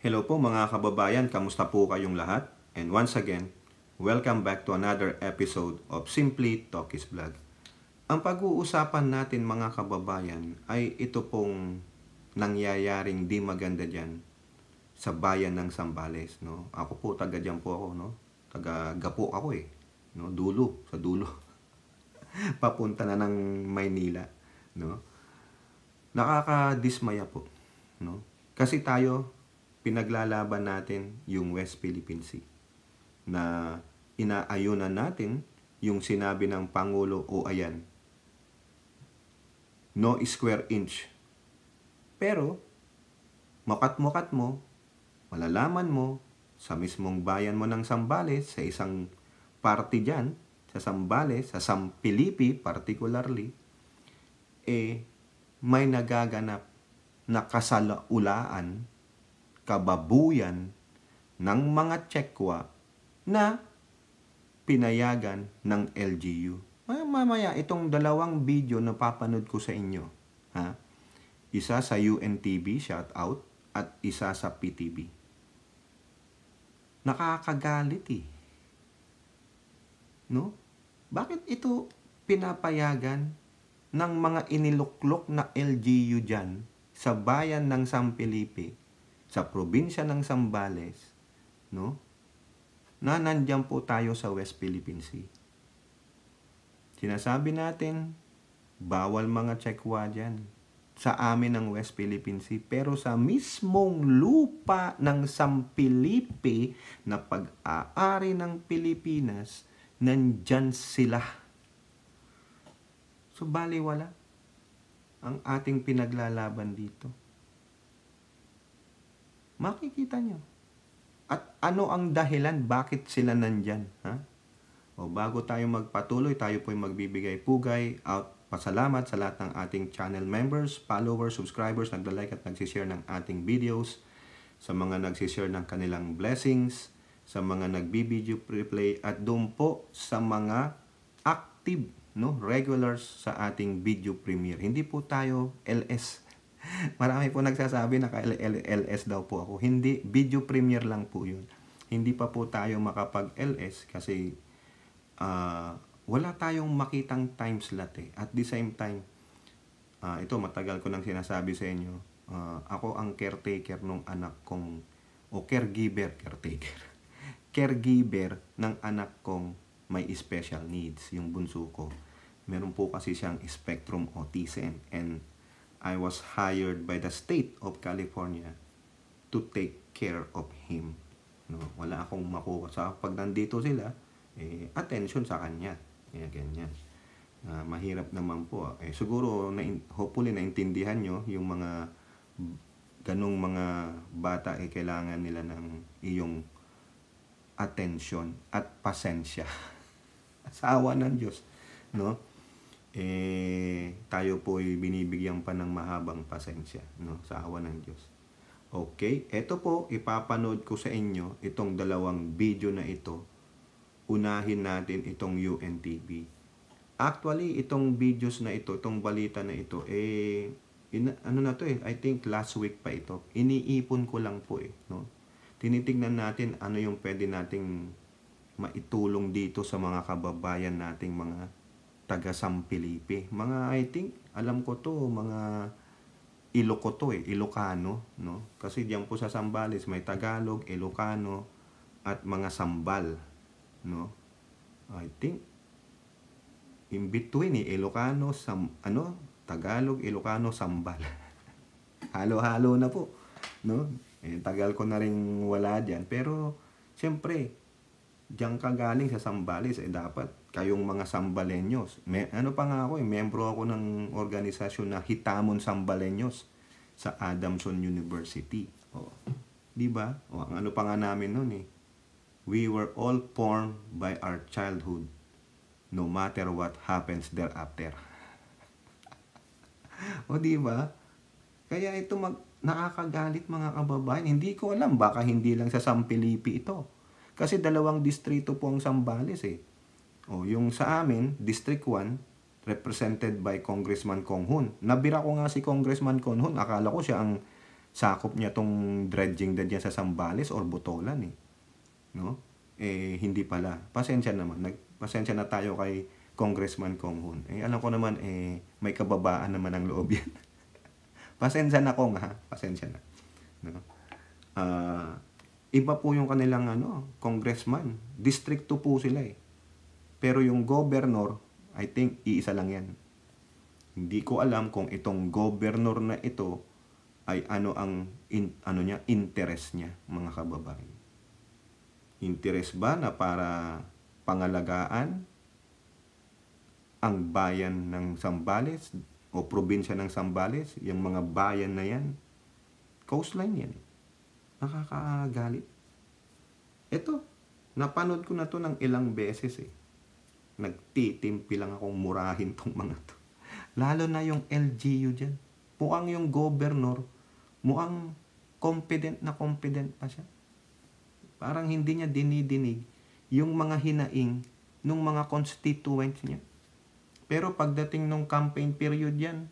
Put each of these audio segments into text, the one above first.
Hello po mga kababayan, kamusta po kayong lahat? And once again, welcome back to another episode of Simply Talkies Vlog. Ang pag-uusapan natin mga kababayan ay ito pong nangyayaring di maganda dyan sa bayan ng Zambales. No? Ako po, taga dyan po ako. No? Taga Gapo ako eh. No? Dulo, sa dulo. Papunta na ng Maynila. No? Nakakadismaya po. No? Kasi tayo, pinaglalaban natin yung West Philippine Sea na inaayunan natin yung sinabi ng Pangulo o ayan, no square inch. Pero, mukat-mukat mo, malalaman mo sa mismong bayan mo ng Zambales, sa isang party dyan, sa Zambales, sa Sampilipi particularly, may nagaganap na kasalaulaan, kababuyan ng mga Tsekwa na pinayagan ng LGU. Mamaya, itong dalawang video na papanood ko sa inyo, ha? Isa sa UNTV, shout out, at isa sa PTV. Nakakagalit eh. No? Bakit ito pinapayagan ng mga iniluklok na LGU dyan sa bayan ng Sampilipi, sa probinsya ng Zambales, no? Na nandiyan po tayo sa West Philippine Sea. Sinasabi natin, bawal mga Tsekwa dyan sa amin ng West Philippine Sea. Pero sa mismong lupa ng Sampilipi na pag-aari ng Pilipinas, nandyan sila. So, baliwala ang ating pinaglalaban dito. Makikita nyo. At ano ang dahilan bakit sila nandyan? Ha? O bago tayo magpatuloy, tayo po'y magbibigay pugay out. Pasalamat sa lahat ng ating channel members, followers, subscribers, nagla-like at nagsishare ng ating videos, sa mga nagsishare ng kanilang blessings, sa mga nagbi-video replay, at doon po sa mga active, no, regulars sa ating video premiere. Hindi po tayo LS. Marami po nagsasabi na LS daw po ako. Hindi, video premiere lang po yun. Hindi pa po tayo makapag-LS kasi wala tayong makitang time slot eh. At the same time, ito matagal ko nang sinasabi sa inyo, ako ang caretaker ng anak kong, o caregiver ng anak kong may special needs, yung bunso ko. Meron po kasi siyang spectrum autism, and I was hired by the state of California to take care of him. No, wala akong makuha sa pag nandito sila, attention sa kanya. Ganyan. Mahirap naman po. Siguro, hopefully, naintindihan nyo yung mga ganong mga bata, kailangan nila ng iyong attention at pasensya. Sa awa ng Diyos, no? Tayo po ay binibigyan pa ng mahabang pasensya, no? Sa awa ng Diyos. Okay, ito po, ipapanood ko sa inyo itong dalawang video na ito. Unahin natin itong UNTV. Actually, itong videos na ito, itong balita na ito, ano na to I think last week pa ito. Iniipon ko lang po no? Tinitignan natin ano yung pwede nating maitulong dito sa mga kababayan nating mga taga Sampilipi. Mga, I think, alam ko to, mga Iloko to Ilocano, no? Kasi diyan po sa Zambales may Tagalog, Ilocano, at mga Sambal, no? I think, in between Ilocano, Tagalog, Ilocano, Sambal. Halo-halo na po, no? Tagal ko na rin wala diyan, pero, siyempre, diyan ka galing sa Zambales, dapat kayong mga Sambalenyos. Ano pa nga ako, membro ako ng organisasyon na Hitamon Sambalenyos sa Adamson University. Di ba? Ang ano pa nga namin noon we were all formed by our childhood, no matter what happens thereafter. Di ba? Kaya ito nakakagalit mga kababayan. Hindi ko alam, baka hindi lang sa Sampilipi ito. Kasi dalawang distrito po ang Zambales yung sa amin, District 1, represented by Congressman Konghun. Nabira ko nga si Congressman Konghun. Akala ko siya ang sakop niya tong dredging na dyan sa Zambales or Botolan eh. No? Hindi pala. Pasensya naman. Pasensya na tayo kay Congressman Kong Hoon. Alam ko naman, may kababaan naman ang loob yan. Pasensya na Kong ha. Pasensya na. No? Iba po yung kanilang congressman. District 2 po sila eh. Pero yung governor, I think, iisa lang yan. Hindi ko alam kung itong governor na ito ay ano ang interest niya, mga kababayan. Interest ba na para pangalagaan ang bayan ng Zambales o probinsya ng Zambales, yung mga bayan na yan? Coastline yan. Nakakagalit. Ito, napanood ko na to ng ilang beses eh. Nagtitimpi lang akong murahin tong mga to. Lalo na yung LGU dyan. Mukhang yung governor, mukhang confident pa siya. Parang hindi niya dinidinig yung mga hinaing ng mga constituents niya. Pero pagdating nung campaign period yan,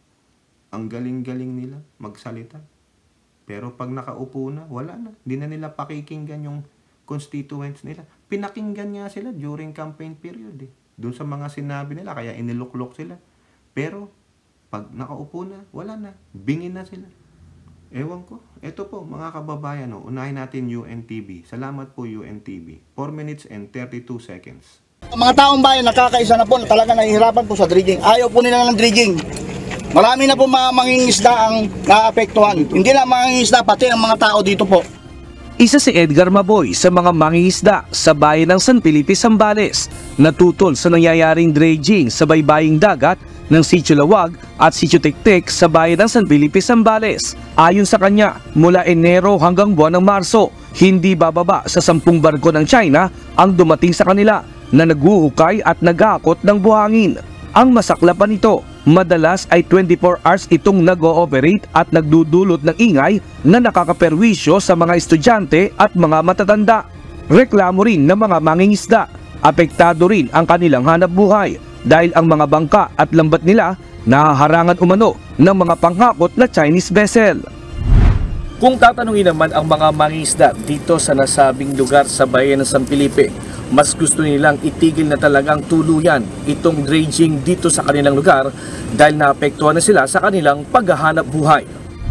ang galing-galing nila magsalita. Pero pag nakaupo na, wala na. Hindi na nila pakikinggan yung constituents nila. Pinakinggan nga sila during campaign period eh. Doon sa mga sinabi nila, kaya iniluklok sila. Pero pag nakaupo na, wala na. Bingin na sila. Ewan ko. Ito po, mga kababayan, unahin natin UNTV. Salamat po UNTV. 4 minutes and 32 seconds. Mga taong bayan, nakakaisa na po na talaga nahihirapan po sa dredging. Ayaw po nila ng dredging. Marami na po mga mangingisda ang naapektuhan. Hindi lang mangingisda, pati ang mga tao dito po. Isa si Edgar Maboy sa mga mangingisda sa bayan ng San Felipe, Zambales, natutol sa nangyayaring dredging sa baybaying dagat ng Sitio Lawag at Sitio Tiktik sa bayan ng San Felipe, Zambales. Ayon sa kanya, mula Enero hanggang buwan ng Marso, hindi bababa sa 10 barko ng China ang dumating sa kanila na naghuhukay at nag-aakot ng buhangin. Ang masaklapan nito, madalas ay 24 hours itong nag-ooperate at nagdudulot ng ingay na nakakaperwisyo sa mga estudyante at mga matatanda. Reklamo rin ng mga mangingisda. Apektado rin ang kanilang hanap buhay dahil ang mga bangka at lambat nila nahaharangan umano ng mga panghakot na Chinese vessel. Kung tatanungin naman ang mga mangingisda dito sa nasabing lugar sa bayan ng San Felipe, mas gusto nilang itigil na talagang tuluyan itong dredging dito sa kanilang lugar dahil naapektuhan na sila sa kanilang paghahanap buhay.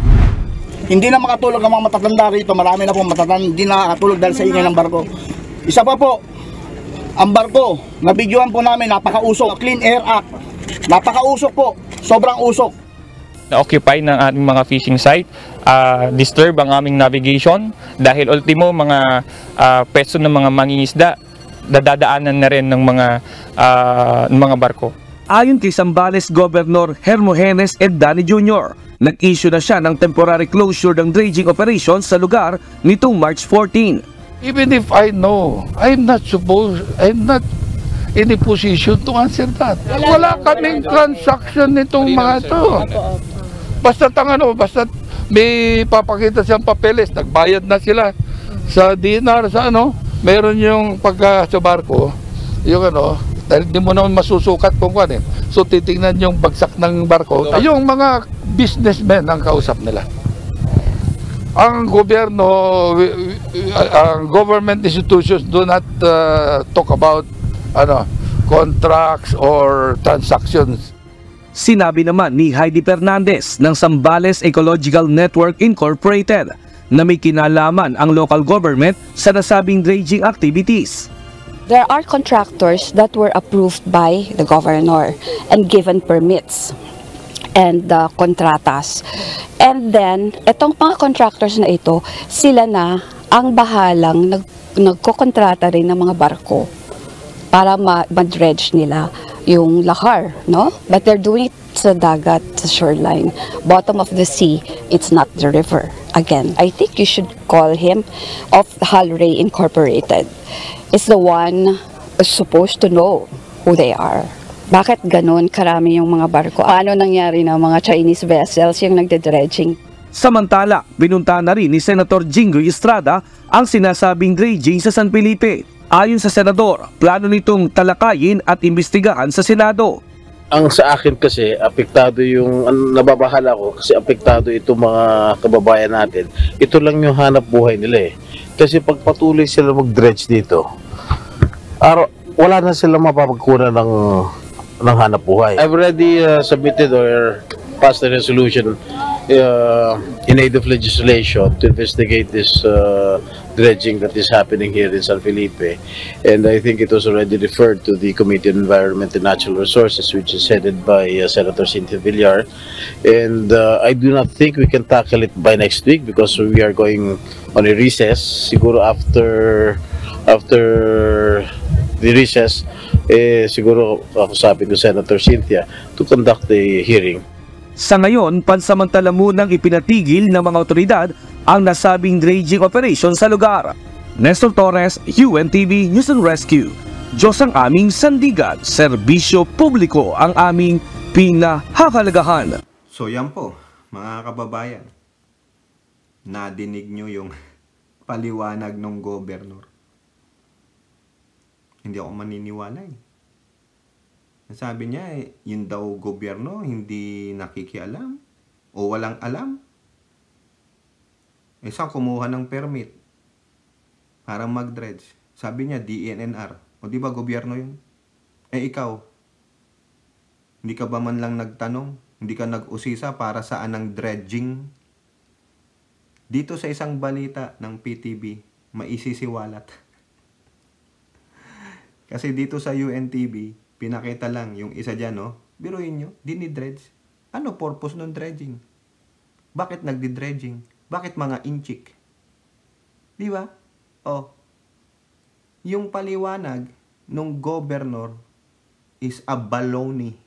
Hindi na makatulog ang mga matatanda rito. Marami na po matatanda, hindi na nakatulog dahil sa ingay ng barko. Isa pa po, ang barko, nabidyohan po namin, napakausok. Clean Air Act, napakausok po, sobrang usok. Na-occupy ng ating mga fishing site, disturb ang aming navigation dahil ultimo mga pwesto ng mga mangingisda dadaanan na rin ng mga barko. Ayon kay Zambales Governor Hermogenes Edani Jr., nag-issue na siya ng temporary closure ng dredging operations sa lugar nitong March 14. Even if I know, I'm not in a position to answer that. Wala kaming transaction nitong mga ito. Basta basta may papakita siyang papeles, nagbayad na sila sa dinar, sa meron yung pagka sa barko, yung dahil di mo naman masusukat kung ano. So titingnan yung bagsak ng barko. Yung mga businessmen ang kausap nila. Ang gobyerno, ang government institutions do not talk about contracts or transactions. Sinabi naman ni Heidi Fernandez ng Zambales Ecological Network Incorporated na may kinalaman ang local government sa nasabing dredging activities. There are contractors that were approved by the governor and given permits and kontratas. And then, itong mga contractors na ito, sila na ang bahalang nagkokontrata rin ng mga barko para ma-dredge nila yung lahar, no? But they're doing it sa dagat, sa shoreline. Bottom of the sea, it's not the river. Again, I think you should call him of Halray Incorporated. Is the one supposed to know who they are. Bakit ganun karami yung mga barko? Ano nangyari na mga Chinese vessels yung nagde-dredging? Samantala, binunta na rin ni Senator Jinggoy Estrada ang sinasabing dredging sa San Felipe. Ayon sa senador, plano nitong talakayin at imbestigahan sa Senado. Ang sa akin kasi, apektado yung, nababahala ko kasi apektado itong mga kababayan natin. Ito lang yung hanap buhay nila eh. Kasi pag patuloy sila mag-dredge dito, wala na sila mapapagkunan ng hanap buhay. I've already submitted or passed a resolution in aid of legislation to investigate this dredging that is happening here in San Felipe, and I think it was already referred to the Committee on Environment and Natural Resources, which is headed by Senator Cynthia Villar, and I do not think we can tackle it by next week because we are going on a recess. Siguro after the recess, siguro kakusapin ko Senator Cynthia to conduct the hearing. Sa ngayon, pansamantala munang ipinatigil ng mga otoridad ang nasabing dredging operation sa lugar. Nestor Torres, UNTV News and Rescue. Diyos ang aming sandigan, serbisyo publiko ang aming pinahahalagahan. So yan po, mga kababayan. Nadinig nyo yung paliwanag ng gobernador. Hindi ako maniniwala eh. Sabi niya, yun daw gobyerno hindi nakikialam o walang alam. Saan kumuha ng permit para mag-dredge? Sabi niya, DNNR. O di ba gobyerno yun? Ikaw, hindi ka ba man lang nagtanong? Hindi ka nag-usisa para saan ang dredging? Dito sa isang balita ng PTV, maisisiwalat. Kasi dito sa UNTV, pinakita lang yung isa dyan, no? Biruin nyo, dinidredge. Ano purpose ng dredging? Bakit nagdi-dredging? Bakit mga inchik? Di ba? Yung paliwanag nung governor is a baloney.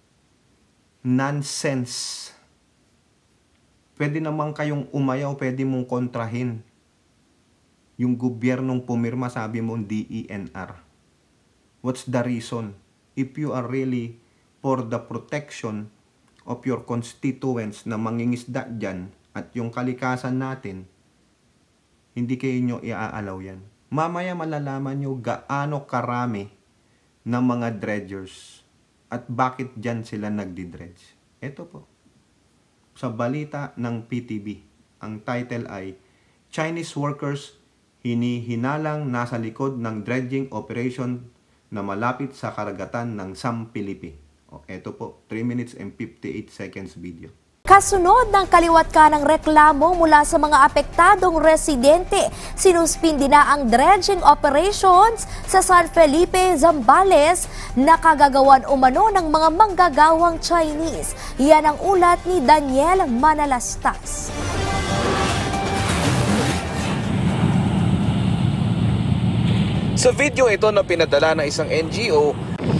Nonsense. Pwede naman kayong umayaw, pwede mong kontrahin. Yung gobyernong pumirma, sabi mo, DENR. What's the reason? If you are really for the protection of your constituents na mangingisda dyan at yung kalikasan natin, hindi kayo nyo iaalaw yan. Mamaya malalaman nyo gaano karami ng mga dredgers at bakit dyan sila nagdi-dredge. Ito po. Sa balita ng PTV, ang title ay Chinese workers hinihinalang nasa likod ng dredging operation na malapit sa karagatan ng San Felipe. Ito po, 3 minutes and 58 seconds video. Kasunod ng kaliwat ka ng reklamo mula sa mga apektadong residente, sinuspindi na ang dredging operations sa San Felipe, Zambales na kagagawan umano ng mga manggagawang Chinese. Yan ang ulat ni Daniel Manalastas. Sa video ito na pinadala ng isang NGO,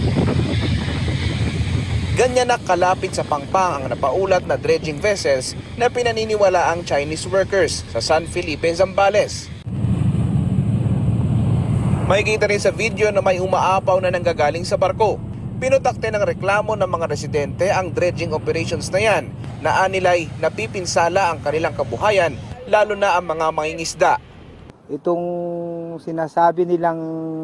ganyan na kalapit sa pangpang ang napaulat na dredging vessels na pinaniniwala ang Chinese workers sa San Felipe, Zambales. Makikita rin sa video na may umaapaw na nanggagaling sa barko. Pinutakte ng reklamo ng mga residente ang dredging operations na yan na anilay napipinsala ang kanilang kabuhayan, lalo na ang mga mangingisda. Itong sinasabi nilang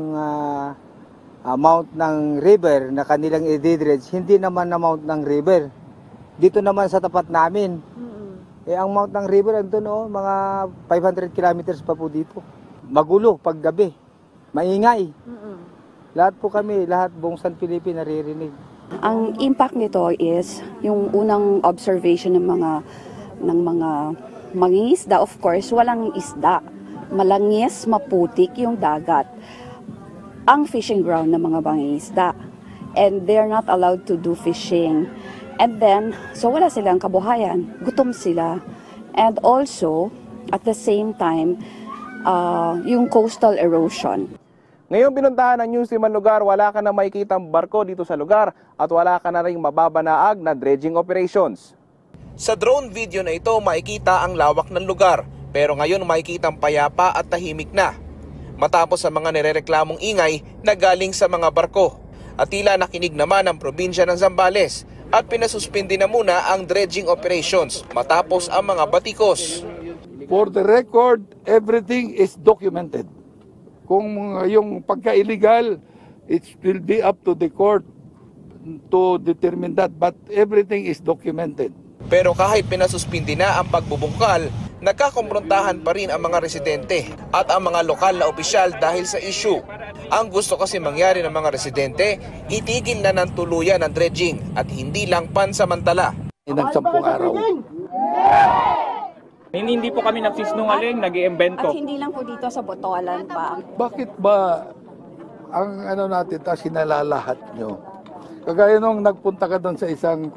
amount ng river na kanilang i-dredge, hindi naman amount ng river. Dito naman sa tapat namin. Ang amount ng river, mga 500 kilometers pa po dito. Magulo pag gabi. Maingay. Lahat po kami, lahat buong San Felipe naririnig. Ang impact nito is yung unang observation ng mga mangingisda, of course, walang isda. Malangis, maputik yung dagat. Ang fishing ground ng mga mangingisda. And they're not allowed to do fishing. And then, so wala silang kabuhayan. Gutom sila. And also, at the same time, yung coastal erosion. Ngayong binuntahan ng News Team ang lugar, wala ka na makikitang barko dito sa lugar at wala ka na ring mababanaag na dredging operations. Sa drone video na ito, makikita ang lawak ng lugar. Pero ngayon makikitang payapa at tahimik na. Matapos sa mga nirereklamong ingay na galing sa mga barko. At tila nakinig naman ang probinsya ng Zambales at pinasuspindi na muna ang dredging operations matapos ang mga batikos. For the record, everything is documented. Kung yung pagka-illegal, it will be up to the court to determine that, but everything is documented. Pero kahit pinasuspindi na ang pagbubungkal, nagkakomprontahan pa rin ang mga residente at ang mga lokal na opisyal dahil sa issue. Ang gusto kasi mangyari ng mga residente, itigil na ng tuluyan ang dredging at hindi lang pansamantala. Inang 10 araw. Hindi po kami nagsisinungaling, nag-iimbento. At hindi lang po dito sa Botolan pa. Bakit ba ang ano natin sinalalahat nyo? Kagaya nung nagpunta ka doon sa isang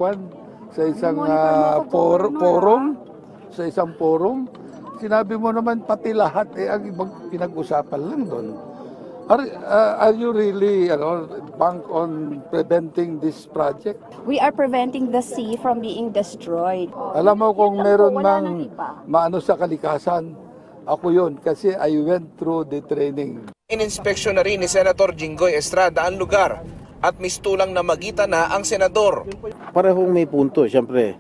forum, sinabi mo naman pati lahat ang ibang pinag-usapan lang doon. Are you really bank on preventing this project? We are preventing the sea from being destroyed. Alam mo kung meron mang maano sa kalikasan, ako yun kasi I went through the training. Ininspeksyon na rin ni Senator Jinggoy Estrada ang lugar at mistulang na magitan na ang senador. Parehong may punto, siyempre.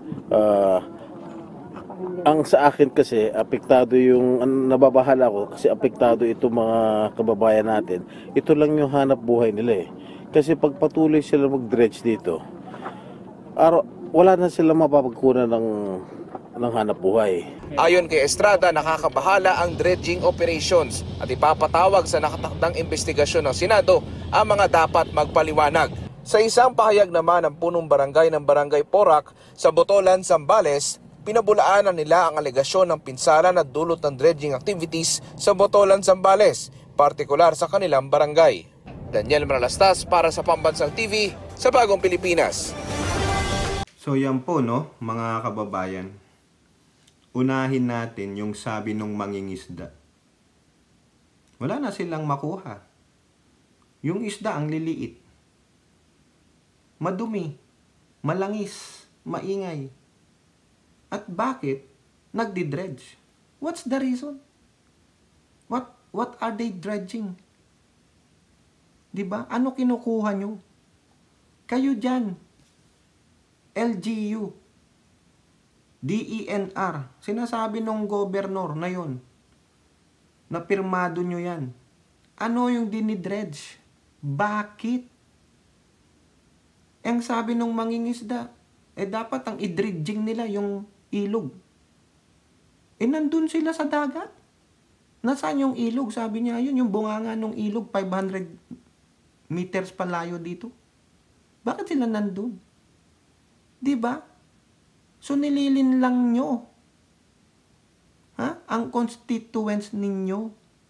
Ang sa akin kasi, apektado yung, nababahala ko kasi apektado itong mga kababayan natin. Ito lang yung hanap buhay nila eh. Kasi pag patuloy sila mag-dredge dito, wala na sila mapapagkunan ng hanap buhay. Ayon kay Estrada, nakakabahala ang dredging operations at ipapatawag sa nakatakdang investigasyon ng Senado ang mga dapat magpaliwanag. Sa isang pahayag naman ng punong barangay ng Barangay Porac sa Botolan, Zambales, pinabulaanan nila ang alegasyon ng pinsala na dulot ng dredging activities sa Botolan, Zambales, partikular sa kanilang barangay. Daniel Manalastas para sa Pambansang TV sa Bagong Pilipinas. So yan po mga kababayan. Unahin natin yung sabi nung mangingisda. Wala na silang makuha. Yung isda ang liliit. Madumi, malangis, maingay. At bakit nagdi-dredge? What's the reason? What are they dredging? 'Di ba? Ano kinukuha nyo? Kayo diyan. LGU, DENR, sinasabi nung gobernador na 'yon. Na pirmado nyo 'yan. Ano yung dinidredge? Bakit? Ang sabi nung mangingisda, dapat ang i-dredging nila yung ilog. Nandun sila sa dagat. Nasaan yung ilog? Sabi niya yun, yung bunganga ng ilog, 500 meters palayo dito. Bakit sila nandun? Diba? So nililin lang nyo. Ang constituents ninyo.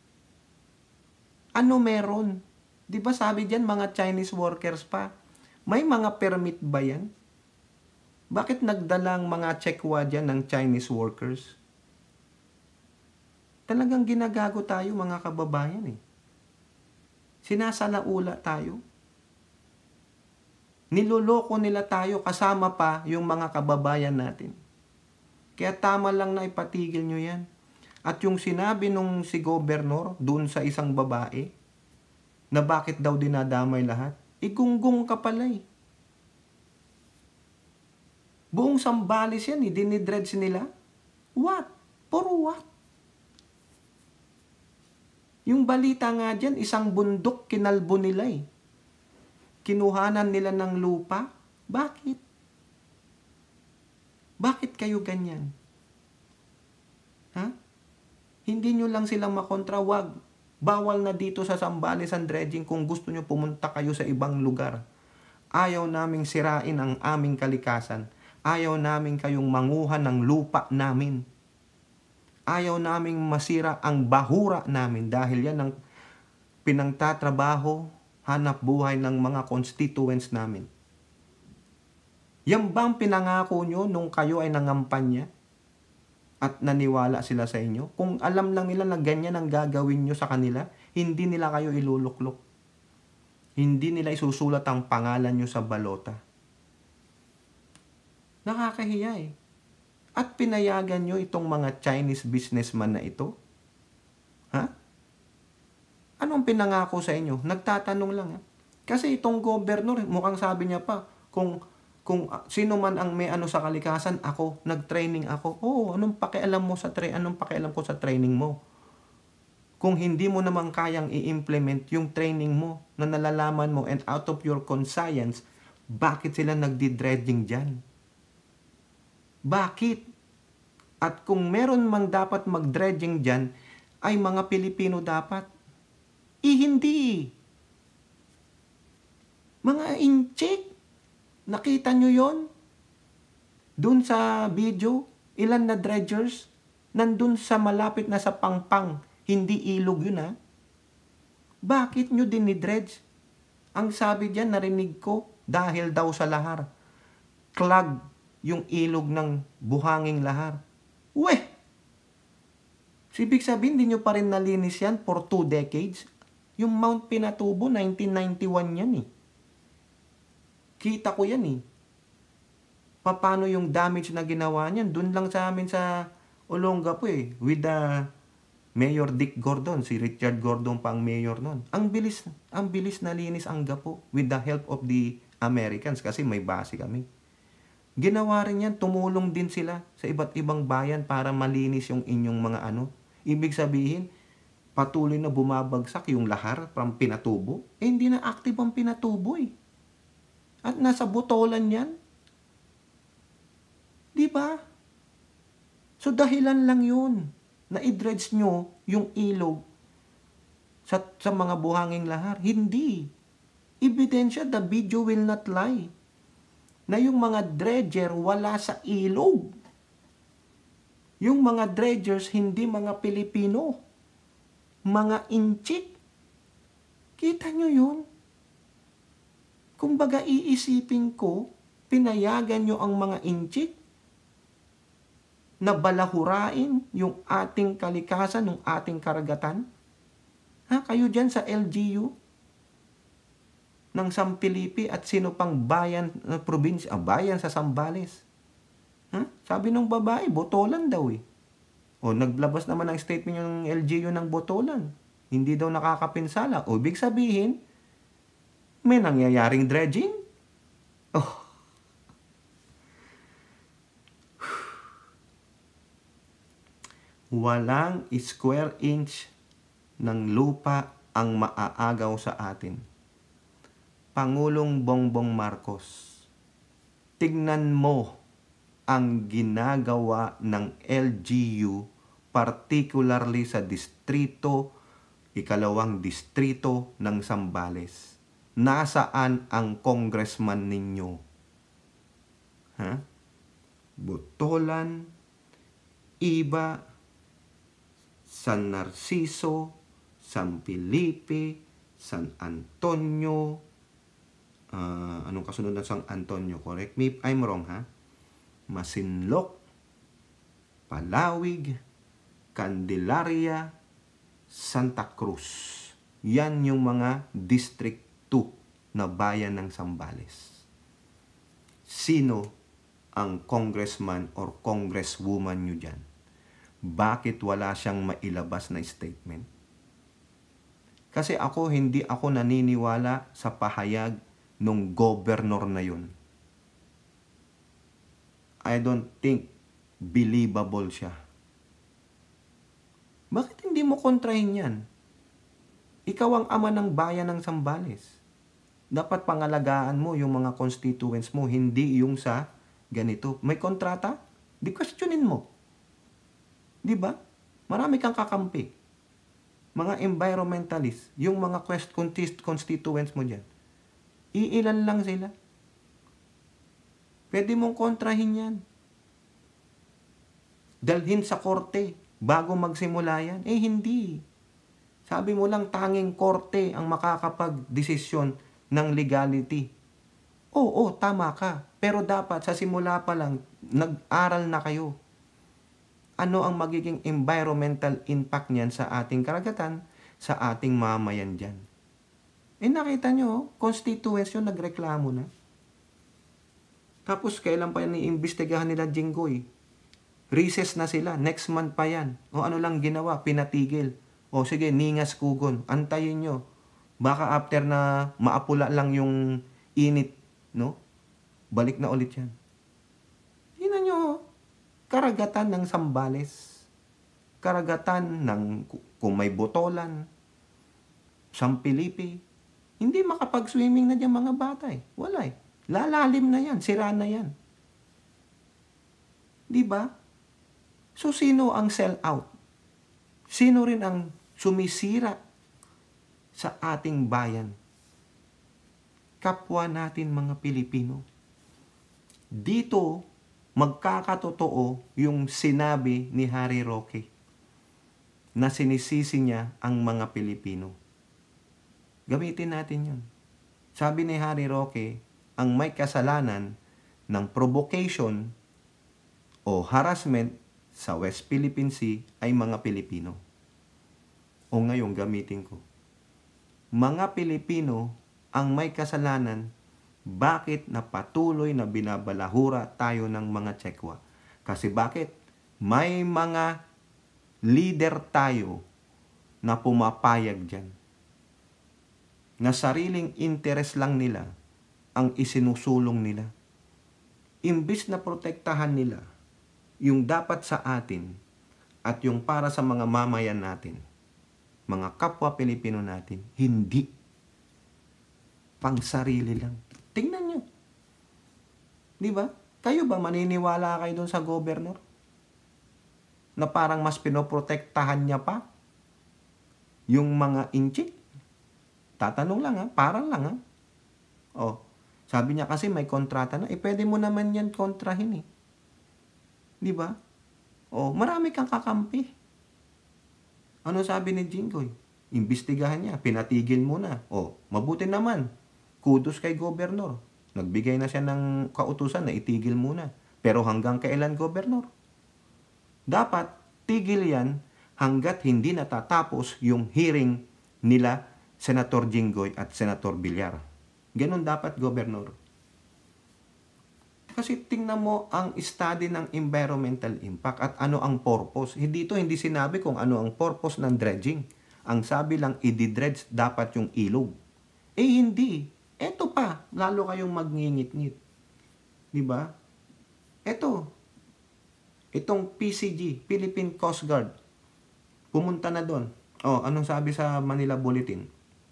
Ano meron? Diba sabi dyan, mga Chinese workers pa. May mga permit ba yan? Bakit nagdalang mga tsekwa dyan ng Chinese workers? Talagang ginagago tayo mga kababayan eh. Sinasalaula tayo. Niloloko nila tayo kasama pa yung mga kababayan natin. Kaya tama lang na ipatigil nyo yan. At yung sinabi nung si gobernador dun sa isang babae na bakit daw dinadamay lahat, igunggong ka pala eh. Buong Zambales yan, dinidredge nila. What? For what? Yung balita nga dyan, isang bundok kinalbo nila eh. Kinuhanan nila ng lupa. Bakit? Bakit kayo ganyan? Hindi nyo lang silang makontra, wag. Bawal na dito sa Zambales ang dredging kung gusto nyo pumunta kayo sa ibang lugar. Ayaw naming sirain ang aming kalikasan. Ayaw namin kayong manguha ng lupa namin. Ayaw naming masira ang bahura namin dahil yan ang pinangtatrabaho, hanap buhay ng mga constituents namin. Yan bang pinangako nyo nung kayo ay nangampanya at naniwala sila sa inyo? Kung alam lang nila na ganyan ang gagawin nyo sa kanila, hindi nila kayo iluluklok. Hindi nila isusulat ang pangalan nyo sa balota. Nakakahiya eh. At pinayagan nyo itong mga Chinese businessman na ito? Anong pinangako sa inyo? Nagtatanong lang. Kasi itong gobernador, mukhang sabi niya pa, kung sino man ang may ano sa kalikasan, ako, nag-training ako. Anong pakialam mo anong pakialam ko sa training mo? Kung hindi mo naman kayang i-implement yung training mo na nalalaman mo and out of your conscience, Bakit sila nagdi-dredging dyan? Bakit? At kung meron mang dapat mag-dredging dyan, ay mga Pilipino dapat. Hindi. Mga inchik. Nakita nyo yon? Doon sa video, ilan na dredgers? Nandun sa malapit na sa Pangpang. Hindi ilog yun, ha? Bakit nyo dinidredge? Ang sabi diyan, narinig ko, dahil daw sa lahar. Clog yung ilog ng Buhanging Lahar. Weh! Ibig sabihin, hindi nyo pa rin nalinis yan for 2 decades. Yung Mount Pinatubo, 1991 yan eh. Kita ko yan eh. Paano yung damage na ginawa niyan? Doon lang sa amin sa Olongapo eh. With the Mayor Dick Gordon, si Richard Gordon pa ang mayor nun. Ang bilis nalinis ang Gapo with the help of the Americans kasi may base kami. Ginawa rin yan, tumulong din sila sa iba't ibang bayan para malinis yung inyong mga ano. Ibig sabihin, patuloy na bumabagsak yung lahar from Pinatubo. Hindi na active ang Pinatubo eh. At nasa Botolan yan. Di ba? So dahilan lang yun na i-dredge nyo yung ilog sa mga Buhanging Lahar. Hindi. Ebidensya, the video will not lie. Na yung mga dredger wala sa ilog. Yung mga dredgers hindi mga Pilipino. Mga inchik. Kita nyo yun? Kumbaga iisipin ko, pinayagan nyo ang mga inchik na balahurain yung ating kalikasan, yung ating karagatan? Ha? Kayo dyan sa LGU ng San Felipe at sino pang bayan, probinsya, bayan sa Zambales. Ha? Sabi ng babae, Botolan daw eh. O naglabas naman ng statement yung LGU ng Botolan. Hindi daw nakakapinsala. O ibig sabihin, may nangyayaring dredging? Oh. Walang square inch ng lupa ang maaagaw sa atin. Pangulong Bongbong Marcos, tignan mo ang ginagawa ng LGU, particularly sa ikalawang distrito ng Zambales. Nasaan ang congressman ninyo? Ha? Botolan, Iba, San Narciso, San Felipe, San Antonio, anong kasunod ng San Antonio? Correct me if I'm wrong, ha? Masinloc, Palawig, Candelaria, Santa Cruz. Yan yung mga District 2 na bayan ng Zambales. Sino ang congressman or congresswoman nyo dyan? Bakit wala siyang mailabas na statement? Kasi hindi ako naniniwala sa pahayag ng governor na yun. I don't think believable siya. Bakit hindi mo kontrahin yan? Ikaw ang ama ng bayan ng Zambales. Dapat pangalagaan mo yung mga constituents mo, hindi yung sa ganito. May kontrata? Di questionin mo. Di ba? Marami kang kakampi. Mga environmentalist, yung mga constituents mo dyan. Iilan lang sila. Pwede mong kontrahin yan. Dalhin sa korte bago magsimula yan. Hindi. Sabi mo lang tanging korte ang makakapag-desisyon ng legality. Oo, tama ka. Pero dapat sa simula pa lang, nag-aral na kayo. Ano ang magiging environmental impact niyan sa ating karagatan, sa ating mamayan dyan. Nakita nyo, constituents yun, nagreklamo na. Tapos, kailan pa yan iimbestigahan nila Jinggoy? Recess na sila, next month pa yan. O ano lang ginawa, pinatigil. O sige, ningas kugon, antayin nyo. Baka after na maapula lang yung init, no? Balik na ulit yan. Tingnan nyo, karagatan ng Zambales, karagatan ng kung may Botolan, San Felipe, hindi makapag-swimming na dyan mga bata eh. Wala eh. Lalalim na yan, sira na yan. Di ba? So, sino ang sell out? Sino rin ang sumisira sa ating bayan? Kapwa natin mga Pilipino. Dito, magkakatotoo yung sinabi ni Harry Roque na sinisisi niya ang mga Pilipino. Gamitin natin yun. Sabi ni Harry Roque, ang may kasalanan ng provocation o harassment sa West Philippine Sea ay mga Pilipino. O ngayon gamitin ko. Mga Pilipino ang may kasalanan bakit na patuloy na binabalahura tayo ng mga Tsekwa. Kasi bakit? May mga leader tayo na pumapayag dyan. Na sariling interes lang nila ang isinusulong nila. Imbis na protektahan nila yung dapat sa atin at yung para sa mga mamayan natin, mga kapwa Pilipino natin, hindi. Pang sarili lang. Tingnan nyo. Di ba? Kayo ba maniniwala kayo dun sa governor? Na parang mas pinoprotektahan niya pa yung mga inchik? Tatanong lang ha, parang lang ha. Oh, sabi niya kasi may kontrata na, pwede mo naman yan kontrahin eh. Di ba? Oh, marami kang kakampi. Ano sabi ni Jinggoy? Imbestigahan niya, pinatigil mo na. Oh, mabuti naman. Kudos kay gobernur. Nagbigay na siya ng kautusan na itigil muna. Pero hanggang kailan, gobernur? Dapat tigil yan hanggat hindi natatapos yung hearing nila Senator Jinggoy at Senator Villar. Ganun dapat, gobernur. Kasi tingnan mo ang study ng environmental impact at ano ang purpose. Dito hindi sinabi kung ano ang purpose ng dredging. Ang sabi lang, i-dredge dapat yung ilog. Hindi. Eto pa, lalo kayong magngingit-ngit. Diba? Itong PCG, Philippine Coast Guard, pumunta na doon. Oh, anong sabi sa Manila Bulletin?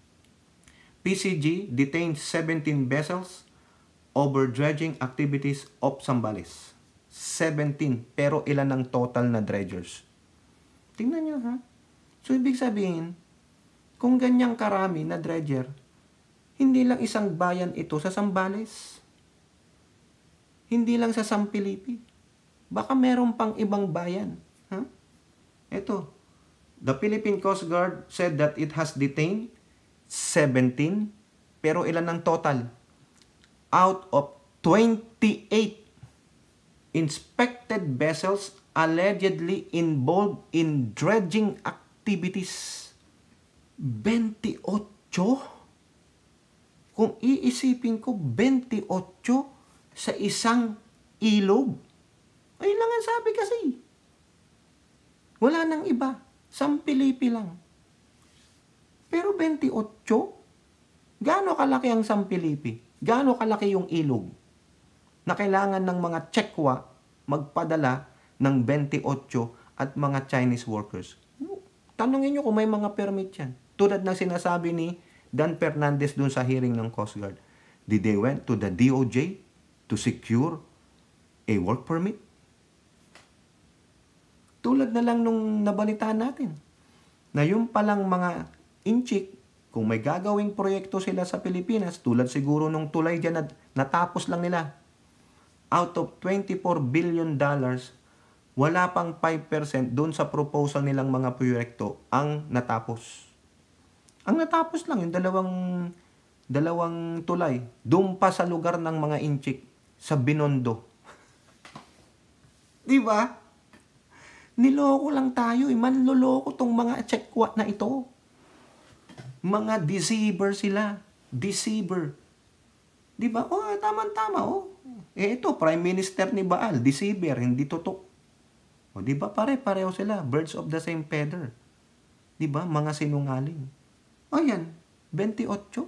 PCG detained 17 vessels over dredging activities off Zambales. 17. Pero ilan ang total na dredgers? Tingnan nyo ha. So, ibig sabihin, kung ganyang karami na dredger, hindi lang isang bayan ito sa Zambales. Hindi lang sa San Felipe. Baka meron pang ibang bayan. Ha? Ito. The Philippine Coast Guard said that it has detained 17. Pero ilan ang total? Out of 28 inspected vessels allegedly involved in dredging activities. 28? Kung iisipin ko, 28 sa isang ilog. Ayun lang ang sabi kasi. Wala nang iba. San Felipe lang. Pero 28? Gaano kalaki ang San Felipe? Gaano kalaki yung ilog? Na kailangan ng mga Tsekwa magpadala ng 28 at mga Chinese workers. Tanungin nyo kung may mga permit yan. Tulad ng sinasabi ni Dan Fernandez dun sa hearing ng Coast Guard. Did they went to the DOJ to secure a work permit? Tulad na lang nung nabalitaan natin. Na yung palang mga inchik, kung may gagawing proyekto sila sa Pilipinas, tulad siguro nung tulay dyan na natapos lang nila. Out of $24 billion, wala pang 5% doon sa proposal nilang mga proyekto ang natapos. Ang natapos lang yung dalawang tulay. Doon pa sa lugar ng mga inchik, sa Binondo. Di ba? Niloko lang tayo. Manloloko tong mga Tsekwa na ito. Mga deceiver sila. Deceiver. Di ba? Oh, tama-tama. Oh. Ito, Prime Minister ni Baal. Deceiver, hindi totoo. O, di ba? Pare-pareho sila. Birds of the same feather. Di ba? Mga sinungaling. O yan, 28.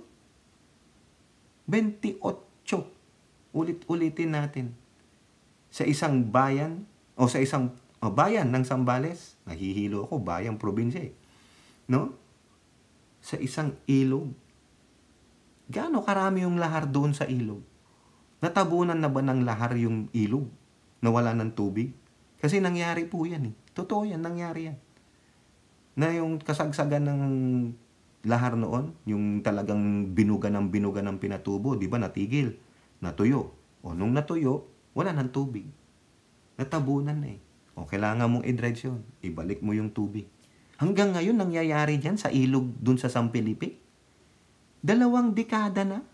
28. Ulit-ulitin natin. Sa isang bayan, o sa isang bayan ng Zambales, nahihilo ako, bayang probinsya eh. No? Sa isang ilog. Gaano karami yung lahar doon sa ilog? Natabunan na ba ng lahar yung ilog? Nawala ng tubig? Kasi nangyari po yan eh. Totoo yan, nangyari yan. Na yung kasagsagan ng lahar noon, yung talagang binuga ng pinatubo, di ba natigil, natuyo. O nung natuyo, wala ng tubig. Natabunan na eh. O kailangan mong i-dredge yun. Ibalik mo yung tubig. Hanggang ngayon, nangyayari dyan sa ilog dun sa San Felipe. 2 dekada na.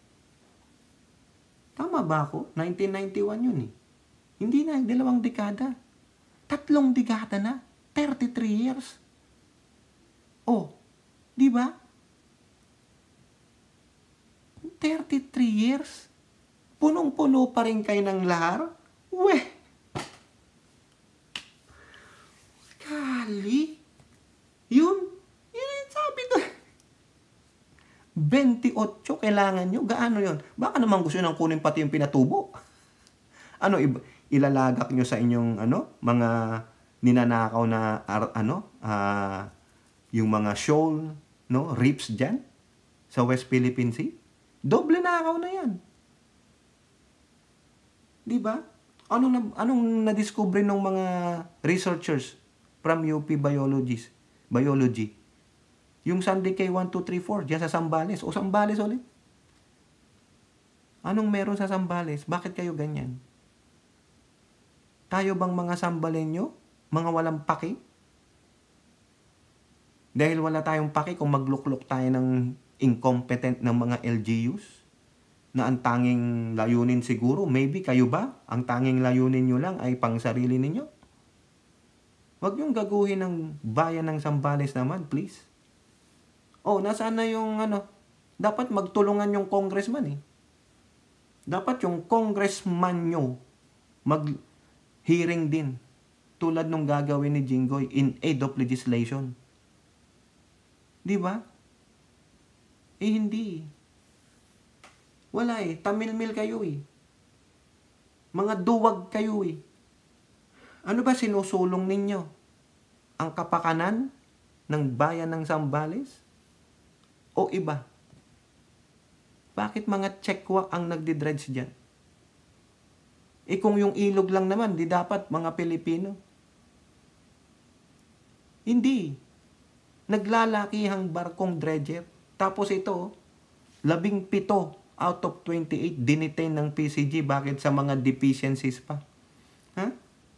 Tama ba ako? 1991 yun eh. Hindi na, 2 dekada. 3 dekada na. 33 years. Oh, di ba? 33 years. Punong-puno pa rin kayo ng lahar? Weh! Kali. Yun sabi ko. 28 kailangan nyo. Gaano yun? Baka naman gusto nyo nang kunin pati yung pinatubo. Ano, ilalagak nyo sa inyong mga ninanakaw na yung mga shoal, no, reefs dyan sa West Philippine Sea. Doble nakaw na yan. Di ba? Anong na-discover ng mga researchers from UP Biology? Yung Sandy K 1, 2, 3, 4 dyan sa Zambales. O Zambales ulit. Anong meron sa Zambales? Bakit kayo ganyan? Tayo bang mga Sambalenyo? Mga walang paki? Dahil wala tayong paki kung magluklok tayo ng incompetent ng mga LGUs na ang tanging layunin siguro, maybe kayo ba? Ang tanging layunin nyo lang ay pang sarili ninyo? Huwag yung gaguhin ng bayan ng Zambales naman, please. Oh, nasaan na yung dapat magtulungan yung congressman eh. Dapat yung congressman nyo mag-hearing din tulad nung gagawin ni Jinggoy in aid of legislation. Di ba? Eh, hindi. Wala eh. Tamilmil kayo eh. Mga duwag kayo eh. Ano ba sinusulong ninyo? Ang kapakanan ng bayan ng Zambales? O iba? Bakit mga Chekwa ang nagdidredge dyan? Eh kung yung ilog lang naman, di dapat mga Pilipino? Hindi. Naglalakihang barkong dredger. Tapos ito, 17 out of 28 dinitain ng PCG. Bakit sa mga deficiencies pa? Ha?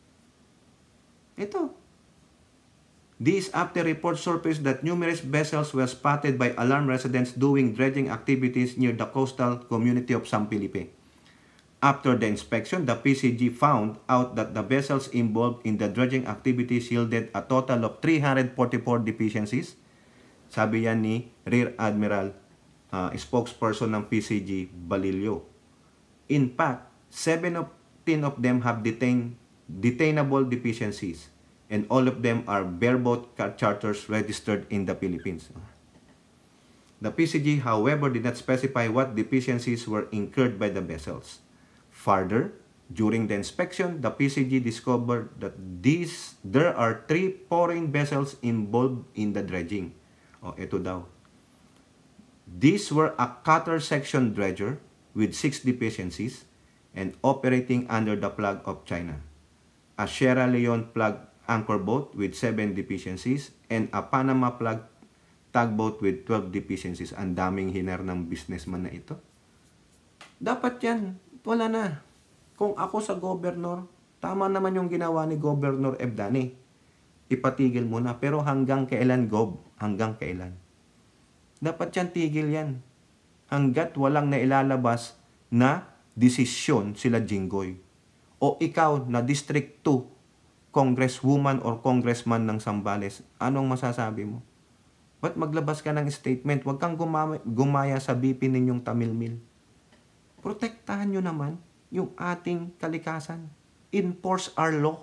Ito. This after reports surfaced that numerous vessels were spotted by alarmed residents doing dredging activities near the coastal community of San Felipe. After the inspection, the PCG found out that the vessels involved in the dredging activities yielded a total of 344 deficiencies. Sabi yan ni Rear Admiral spokesperson ng PCG, Balilio. In fact, 17 of them have detainable deficiencies, and all of them are bareboat charters registered in the Philippines. The PCG, however, did not specify what deficiencies were incurred by the vessels. Further, during the inspection, the PCG discovered that there are 3 foreign vessels involved in the dredging. O, ito daw. These were a cutter section dredger with 6 deficiencies and operating under the flag of China, a Sierra Leone flag anchor boat with 7 deficiencies, and a Panama flag tugboat with 12 deficiencies. Ang daming hiner ng businessman na ito. Dapat yan. Wala na. Kung ako sa gobernador, tama naman yung ginawa ni Governor Ebdani. Ipatigil muna. Pero hanggang kailan, Gob? Hanggang kailan? Dapat yan, tigil yan. Hanggat walang nailalabas na desisyon sila Jinggoy. O ikaw na District 2, congresswoman or congressman ng Zambales, anong masasabi mo? Ba't maglabas ka ng statement? Huwag kang gumaya sa BP ninyong Tamilmil. Protektahan nyo naman yung ating kalikasan. Enforce our law.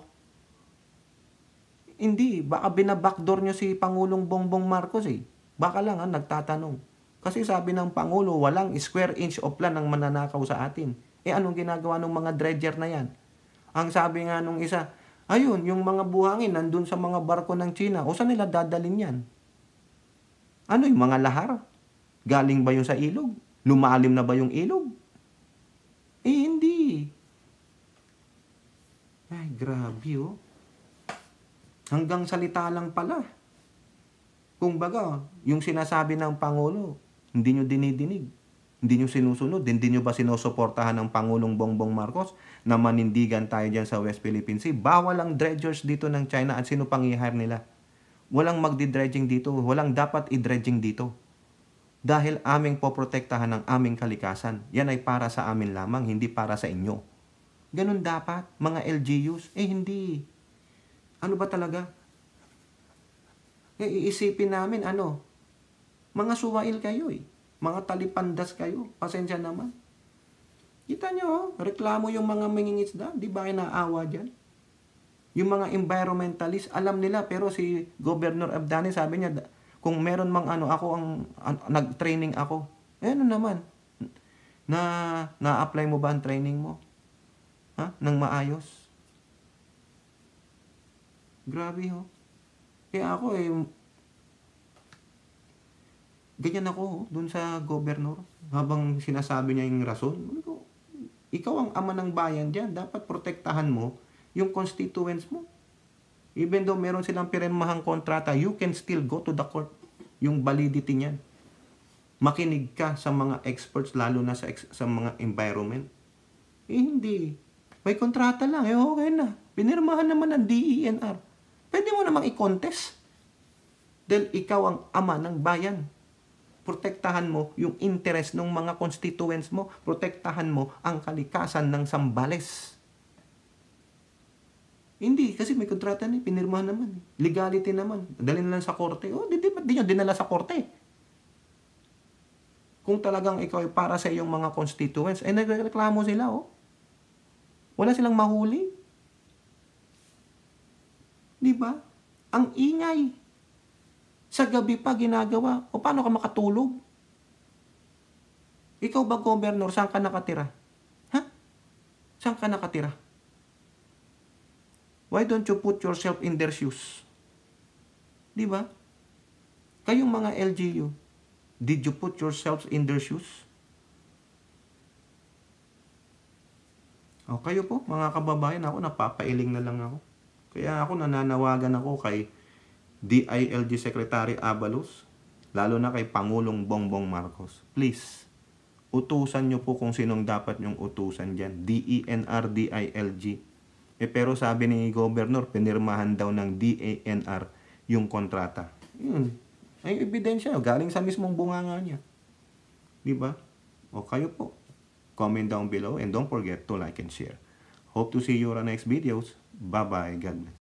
Hindi, baka binabackdoor nyo si Pangulong Bongbong Marcos eh. Baka lang nagtatanong. Kasi sabi ng Pangulo, walang square inch of land ang mananakaw sa atin. Eh anong ginagawa ng mga dredger na yan? Ang sabi nga nung isa, ayun, yung mga buhangin nandun sa mga barko ng China. O saan nila dadalhin yan? Ano yung mga lahar? Galing ba yung sa ilog? Lumalim na ba yung ilog? Hindi. Ay, grabe oh. Hanggang salita lang pala. Kung baga, yung sinasabi ng Pangulo, hindi nyo dinidinig. Hindi nyo sinusunod. Hindi nyo ba sinusuportahan ng Pangulong Bongbong Marcos na manindigan tayo dyan sa West Philippine Sea? Bawal ang dredgers dito ng China at sino pang i-hire nila? Walang magdi-dredging dito. Walang dapat i-dredging dito. Dahil aming poprotektahan ng aming kalikasan. Yan ay para sa amin lamang, hindi para sa inyo. Ganun dapat, mga LGUs. Hindi. Ano ba talaga? Iisipin namin, mga suwail kayo eh. Mga talipandas kayo. Pasensya naman. Kita nyo, reklamo yung mga mangingisda. Di ba inaawa dyan? Yung mga environmentalist, alam nila, pero si Governor Abdani sabi niya, kung meron mang nag-training ako. Ano naman? Na-apply mo ba ang training mo? Nang maayos? Grabe ho. Kaya ako ganyan ako dun sa governor. Habang sinasabi niya yung rason, ikaw ang ama ng bayan dyan. Dapat protektahan mo yung constituents mo. Even though meron silang pirmahang kontrata, you can still go to the court. Yung validity niyan. Makinig ka sa mga experts, lalo na sa mga environment. Hindi. May kontrata lang, okay na. Pinirmahan naman ng DENR. Pwede mo namang i-contest. Dahil ikaw ang ama ng bayan. Protektahan mo yung interest ng mga constituents mo. Protektahan mo ang kalikasan ng Zambales. Hindi, kasi may kontrata na, pinirmahan naman. Legality naman. Dalhin lang sa korte. Di nyo dinala sa korte. Kung talagang ikaw ay para sa iyong mga constituents, nagreklamo sila, Wala silang mahuli. Di ba? Ang ingay. Sa gabi pa ginagawa. O paano ka makatulog? Ikaw ba, Governor, saan ka nakatira? Saan ka nakatira? Why don't you put yourself in their shoes? Di ba? Kayong mga LGU, did you put yourselves in their shoes? O kayo po, mga kababayan, ako napapailing na lang ako. Kaya ako nananawagan ako kay DILG Secretary Abalos, lalo na kay Pangulong Bongbong Marcos. Please, utusan nyo po kung sinong dapat nyong utusan dyan. DENR, DILG. Pero sabi ni Governor, pinirmahan daw ng DENR yung kontrata. Yun. Ay ebidensya, galing sa mismong bunganga niya. Diba? O kayo po. Comment down below and don't forget to like and share. Hope to see you on our next videos. Bye-bye. God bless.